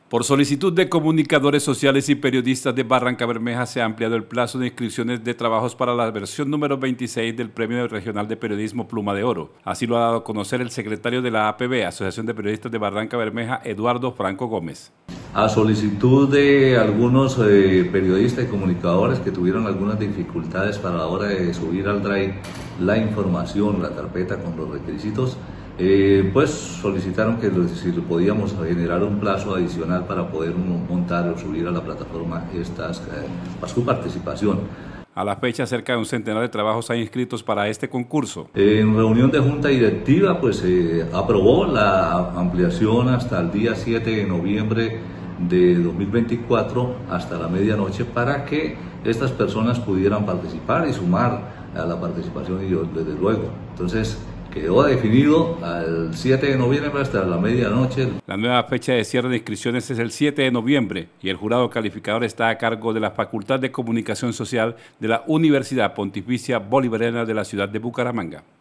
Por solicitud de comunicadores sociales y periodistas de Barrancabermeja se ha ampliado el plazo de inscripciones de trabajos para la versión número 26 del Premio Regional de Periodismo Pluma de Oro. Así lo ha dado a conocer el secretario de la APB, Asociación de Periodistas de Barrancabermeja, Eduardo Franco Gómez. A solicitud de algunos periodistas y comunicadores que tuvieron algunas dificultades para la hora de subir al Drive la información, la carpeta con los requisitos, pues solicitaron que si podíamos generar un plazo adicional para poder montar o subir a la plataforma para su participación. A la fecha, cerca de un centenar de trabajos hay inscritos para este concurso. En reunión de junta directiva, pues se aprobó la ampliación hasta el día 7 de noviembre de 2024 hasta la medianoche para que estas personas pudieran participar y sumar a la participación y desde luego. Entonces, quedó definido al 7 de noviembre hasta la medianoche. La nueva fecha de cierre de inscripciones es el 7 de noviembre y el jurado calificador está a cargo de la Facultad de Comunicación Social de la Universidad Pontificia Bolivariana de la ciudad de Bucaramanga.